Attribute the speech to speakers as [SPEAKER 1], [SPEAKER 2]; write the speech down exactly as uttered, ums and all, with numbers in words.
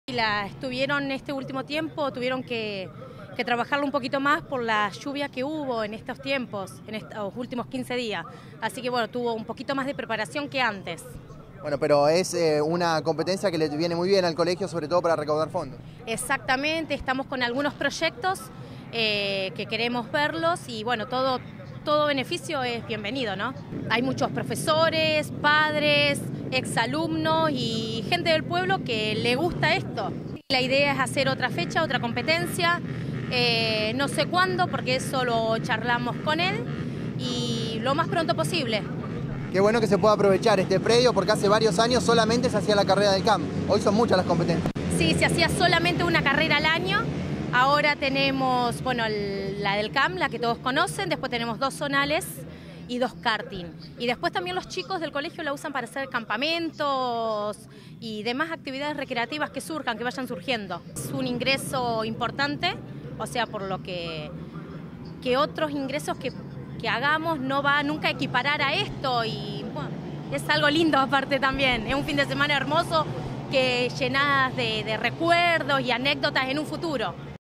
[SPEAKER 1] Y la estuvieron este último tiempo, tuvieron que, que trabajarlo un poquito más por la lluvia que hubo en estos tiempos, en estos últimos quince días. Así que bueno, tuvo un poquito más de preparación que antes.
[SPEAKER 2] Bueno, pero es eh, una competencia que le viene muy bien al colegio, sobre todo para recaudar fondos.
[SPEAKER 1] Exactamente, estamos con algunos proyectos eh, que queremos verlos y bueno, todo, todo beneficio es bienvenido, ¿no? Hay muchos profesores, padres, exalumnos y gente del pueblo que le gusta esto. La idea es hacer otra fecha, otra competencia, eh, no sé cuándo porque eso lo charlamos con él y lo más pronto posible.
[SPEAKER 2] Qué bueno que se pueda aprovechar este predio porque hace varios años solamente se hacía la carrera del C A M. Hoy son muchas las competencias.
[SPEAKER 1] Sí, se hacía solamente una carrera al año. Ahora tenemos, bueno, la del C A M, la que todos conocen, después tenemos dos zonales y dos karting. Y después también los chicos del colegio la usan para hacer campamentos y demás actividades recreativas que surjan, que vayan surgiendo. Es un ingreso importante, o sea, por lo que, que otros ingresos que, que hagamos no va nunca a equiparar a esto y bueno, es algo lindo aparte también. Es un fin de semana hermoso que llenadas de, de recuerdos y anécdotas en un futuro.